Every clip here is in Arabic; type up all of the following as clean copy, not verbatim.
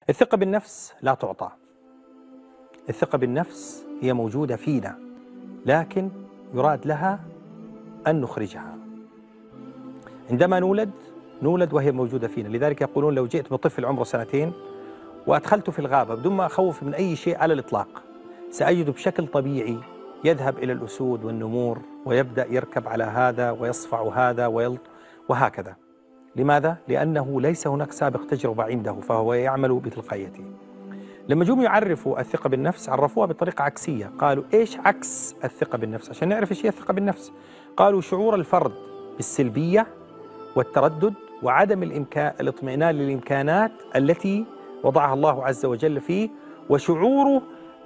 الثقة بالنفس لا تعطى. الثقة بالنفس هي موجودة فينا، لكن يراد لها أن نخرجها. عندما نولد وهي موجودة فينا، لذلك يقولون لو جئت بطفل عمره 2 وأدخلته في الغابة بدون ما أخوف من أي شيء على الإطلاق، سأجده بشكل طبيعي يذهب إلى الأسود والنمور ويبدأ يركب على هذا ويصفع هذا وهكذا. لماذا؟ لأنه ليس هناك سابق تجربة عنده، فهو يعمل بتلقائيته. لما جم يعرفوا الثقة بالنفس عرفوها بطريقة عكسية. قالوا إيش عكس الثقة بالنفس عشان نعرف إيش هي الثقة بالنفس؟ قالوا شعور الفرد بالسلبية والتردد وعدم الاطمئنان للإمكانات التي وضعها الله عز وجل فيه، وشعوره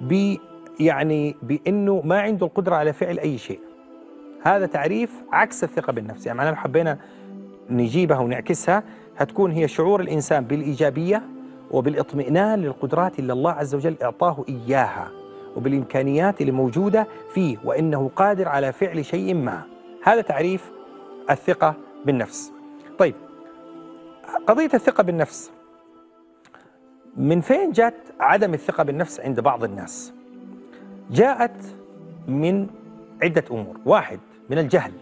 بأنه ما عنده القدرة على فعل أي شيء. هذا تعريف عكس الثقة بالنفس. يعني لو حبينا نجيبها ونعكسها هتكون هي شعور الإنسان بالإيجابية وبالاطمئنان للقدرات اللي الله عز وجل إعطاه إياها وبالإمكانيات اللي موجودة فيه وإنه قادر على فعل شيء ما. هذا تعريف الثقة بالنفس. طيب، قضية الثقة بالنفس من فين جاءت عدم الثقة بالنفس عند بعض الناس؟ جاءت من عدة أمور. واحد، من الجهل.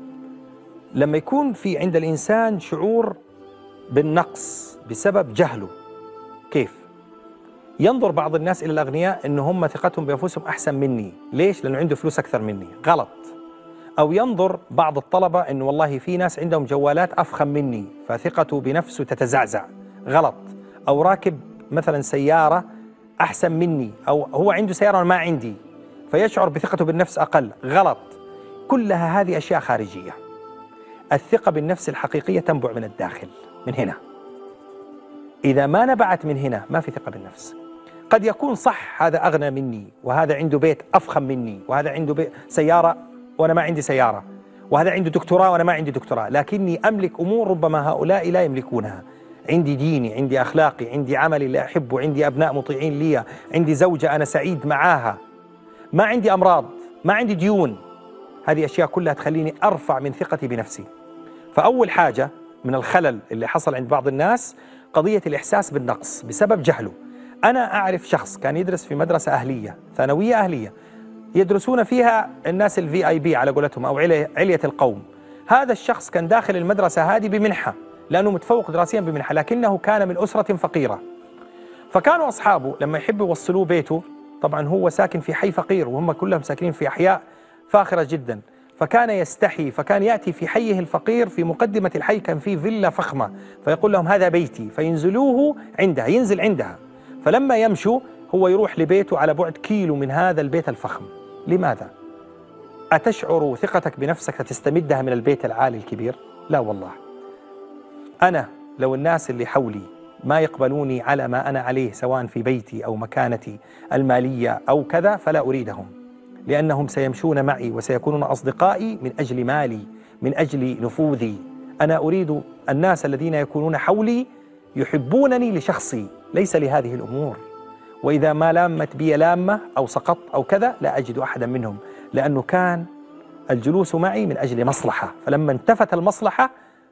لما يكون في عند الإنسان شعور بالنقص بسبب جهله. كيف؟ ينظر بعض الناس إلى الأغنياء إن هم ثقتهم بأنفسهم أحسن مني. ليش؟ لأنه عنده فلوس أكثر مني. غلط. أو ينظر بعض الطلبة إنه والله في ناس عندهم جوالات أفخم مني فثقته بنفسه تتزعزع. غلط. أو راكب مثلا سيارة أحسن مني، أو هو عنده سيارة ما عندي فيشعر بثقته بالنفس أقل. غلط. كلها هذه أشياء خارجية. الثقة بالنفس الحقيقية تنبع من الداخل، من هنا. إذا ما نبعت من هنا ما في ثقة بالنفس. قد يكون صح هذا أغنى مني، وهذا عنده بيت أفخم مني، وهذا عنده سيارة وأنا ما عندي سيارة، وهذا عنده دكتوراه وأنا ما عندي دكتوراه، لكني أملك أمور ربما هؤلاء لا يملكونها. عندي ديني، عندي أخلاقي، عندي عملي اللي أحبه، عندي أبناء مطيعين لي، عندي زوجة أنا سعيد معاها، ما عندي أمراض، ما عندي ديون. هذه أشياء كلها تخليني أرفع من ثقتي بنفسي. فأول حاجة من الخلل اللي حصل عند بعض الناس قضية الإحساس بالنقص بسبب جهله. أنا أعرف شخص كان يدرس في مدرسة أهلية، ثانوية أهلية، يدرسون فيها الناس الVIP على قولتهم أو علية القوم. هذا الشخص كان داخل المدرسة هذه بمنحة لأنه متفوق دراسيا بمنحة، لكنه كان من أسرة فقيرة. فكانوا أصحابه لما يحبوا يوصلوه بيته، طبعا هو ساكن في حي فقير وهم كلهم ساكنين في أحياء فاخرة جدا، فكان يستحي، فكان يأتي في حيه الفقير في مقدمة الحي كان فيه فيلا فخمة، فيقول لهم هذا بيتي، فينزلوه عندها، ينزل عندها. فلما يمشوا هو يروح لبيته على بعد كيلو من هذا البيت الفخم. لماذا؟ أتشعر ثقتك بنفسك تستمدها من البيت العالي الكبير؟ لا والله. أنا لو الناس اللي حولي ما يقبلوني على ما أنا عليه سواء في بيتي أو مكانتي المالية أو كذا فلا أريدهم، لأنهم سيمشون معي وسيكونون أصدقائي من أجل مالي، من أجل نفوذي. أنا أريد الناس الذين يكونون حولي يحبونني لشخصي ليس لهذه الأمور. وإذا ما لامت بي لامة أو سقطت أو كذا لا أجد أحدا منهم، لأنه كان الجلوس معي من أجل مصلحة، فلما انتفت المصلحة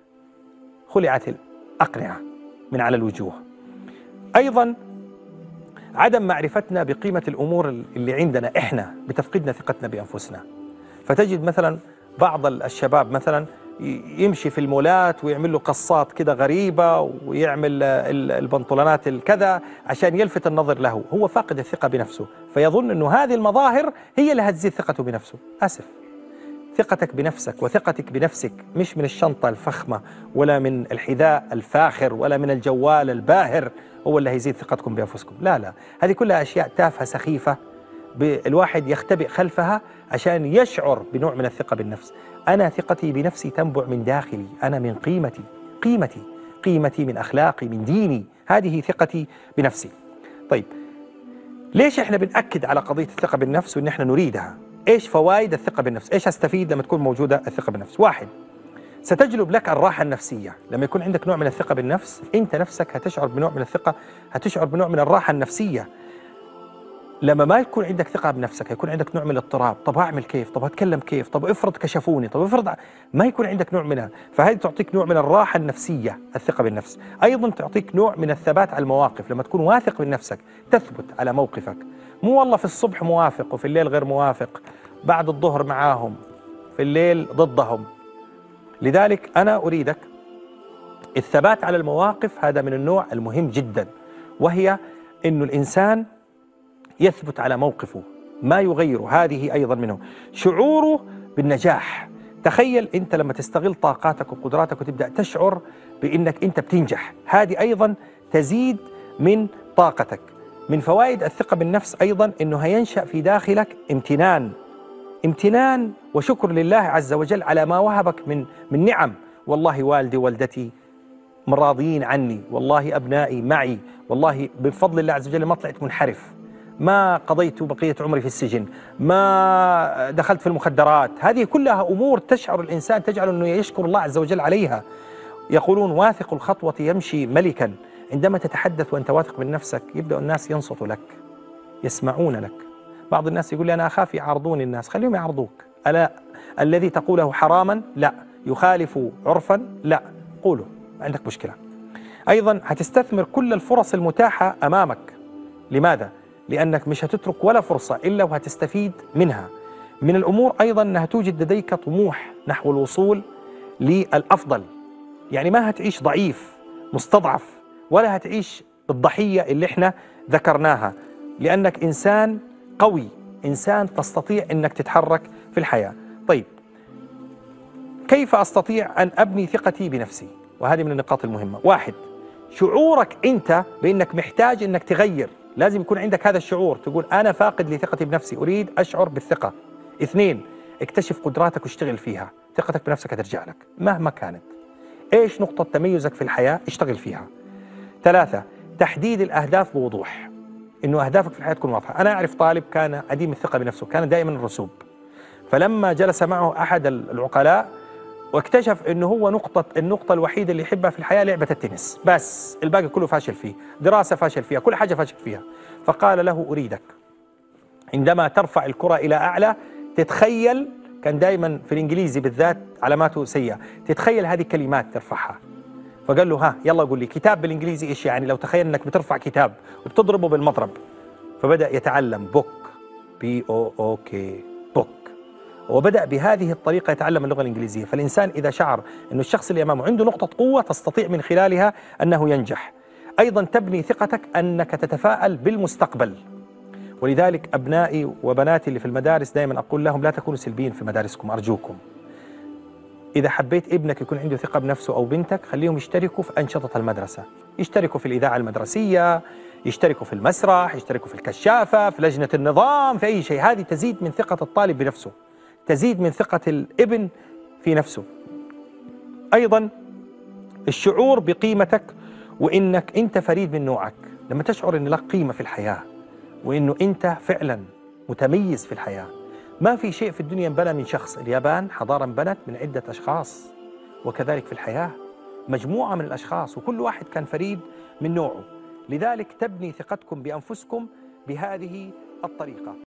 خلعت الأقنعة من على الوجوه. أيضا عدم معرفتنا بقيمة الأمور اللي عندنا إحنا بتفقدنا ثقتنا بأنفسنا. فتجد مثلا بعض الشباب مثلا يمشي في المولات ويعمل له قصات كده غريبة ويعمل البنطلونات الكذا عشان يلفت النظر له، هو فاقد الثقة بنفسه فيظن أنه هذه المظاهر هي اللي هتزيد ثقته بنفسه. آسف. ثقتك بنفسك وثقتك بنفسك مش من الشنطة الفخمة ولا من الحذاء الفاخر ولا من الجوال الباهر هو اللي هيزيد ثقتكم بأنفسكم. لا لا، هذه كلها أشياء تافهة سخيفة الواحد يختبئ خلفها عشان يشعر بنوع من الثقة بالنفس. أنا ثقتي بنفسي تنبع من داخلي، أنا من قيمتي من أخلاقي من ديني، هذه ثقتي بنفسي. طيب، ليش إحنا بنأكد على قضية الثقة بالنفس وإن إحنا نريدها؟ إيش فوائد الثقة بالنفس؟ إيش أستفيد لما تكون موجودة الثقة بالنفس؟ واحد، ستجلب لك الراحة النفسية. لما يكون عندك نوع من الثقة بالنفس أنت نفسك هتشعر بنوع من الثقة، هتشعر بنوع من الراحة النفسية. لما ما يكون عندك ثقة بنفسك يكون عندك نوع من الاضطراب. طب هعمل كيف؟ طب هتكلم كيف؟ طب افرض كشفوني؟ طب افرض ما يكون عندك نوع منها. فهذه تعطيك نوع من الراحة النفسية، الثقة بالنفس. أيضا تعطيك نوع من الثبات على المواقف. لما تكون واثق من نفسك تثبت على موقفك، مو والله في الصبح موافق وفي الليل غير موافق، بعد الظهر معاهم في الليل ضدهم. لذلك أنا أريدك الثبات على المواقف، هذا من النوع المهم جدا، وهي أنه الإنسان يثبت على موقفه ما يغيره. هذه أيضا منه شعوره بالنجاح. تخيل أنت لما تستغل طاقاتك وقدراتك وتبدأ تشعر بأنك أنت بتنجح، هذه أيضا تزيد من طاقتك. من فوائد الثقة بالنفس أيضا أنه هينشأ في داخلك امتنان وشكر لله عز وجل على ما وهبك من نعم. والله والدي ووالدتي راضيين عني، والله أبنائي معي، والله بفضل الله عز وجل ما طلعت منحرف، ما قضيت بقية عمري في السجن، ما دخلت في المخدرات. هذه كلها أمور تشعر الإنسان تجعل أنه يشكر الله عز وجل عليها. يقولون واثق الخطوة يمشي ملكا. عندما تتحدث وأنت واثق من نفسك يبدأ الناس ينصتوا لك، يسمعون لك. بعض الناس يقول لي أنا أخاف يعارضوني الناس. خليهم يعارضوك. ألا الذي تقوله حراما؟ لا. يخالف عرفا؟ لا. قوله، ما عندك مشكلة. أيضا هتستثمر كل الفرص المتاحة أمامك. لماذا؟ لأنك مش هتترك ولا فرصة إلا وهتستفيد منها. من الأمور أيضا أنها توجد لديك طموح نحو الوصول للأفضل. يعني ما هتعيش ضعيف مستضعف، ولا هتعيش بالضحية اللي احنا ذكرناها، لأنك إنسان قوي، إنسان تستطيع أنك تتحرك في الحياة. طيب، كيف أستطيع أن أبني ثقتي بنفسي؟ وهذه من النقاط المهمة. واحد، شعورك أنت بأنك محتاج أنك تغير. لازم يكون عندك هذا الشعور، تقول أنا فاقد لثقتي بنفسي، أريد أشعر بالثقة. اثنين، اكتشف قدراتك واشتغل فيها. ثقتك بنفسك هترجع لك مهما كانت. إيش نقطة تميزك في الحياة؟ اشتغل فيها. ثلاثة، تحديد الأهداف بوضوح، إنه أهدافك في الحياة تكون واضحة. أنا أعرف طالب كان عديم الثقة بنفسه، كان دائما الرسوب. فلما جلس معه أحد العقلاء واكتشف إنه هو النقطة الوحيدة اللي يحبها في الحياة لعبة التنس، بس الباقي كله فاشل فيه، دراسة فاشل فيها، كل حاجة فاشل فيها. فقال له أريدك عندما ترفع الكرة إلى أعلى تتخيل، كان دائما في الإنجليزي بالذات علاماته سيئة، تتخيل هذه كلمات ترفعها. فقال له ها يلا قول لي كتاب بالإنجليزي إيش يعني؟ لو تخيل أنك بترفع كتاب وبتضربه بالمضرب. فبدأ يتعلم بوك، BOOK بوك، وبدأ بهذه الطريقة يتعلم اللغة الإنجليزية. فالإنسان إذا شعر أن الشخص اللي أمامه عنده نقطة قوة تستطيع من خلالها أنه ينجح. أيضا تبني ثقتك أنك تتفاءل بالمستقبل. ولذلك أبنائي وبناتي اللي في المدارس دائما أقول لهم لا تكونوا سلبيين في مدارسكم أرجوكم. إذا حبيت ابنك يكون عنده ثقة بنفسه أو بنتك، خليهم يشتركوا في أنشطة المدرسة، يشتركوا في الإذاعة المدرسية، يشتركوا في المسرح، يشتركوا في الكشافة، في لجنة النظام، في أي شيء. هذه تزيد من ثقة الطالب بنفسه، تزيد من ثقة الابن في نفسه. أيضا الشعور بقيمتك وإنك أنت فريد من نوعك. لما تشعر أن لك قيمة في الحياة وإنه أنت فعلا متميز في الحياة. ما في شيء في الدنيا انبنى من شخص. اليابان حضارة انبنت من عدة أشخاص، وكذلك في الحياة مجموعة من الأشخاص وكل واحد كان فريد من نوعه. لذلك تبني ثقتكم بأنفسكم بهذه الطريقة.